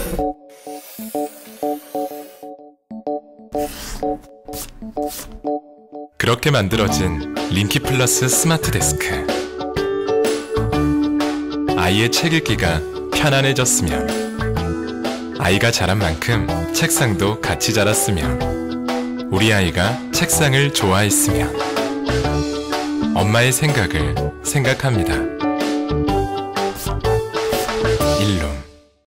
그렇게 만들어진 링키 플러스 스마트 데스크. 아이의 책 읽기가 편안해졌으면, 아이가 자란 만큼 책상도 같이 자랐으면, 우리 아이가 책상을 좋아했으면, 엄마의 생각을 생각합니다.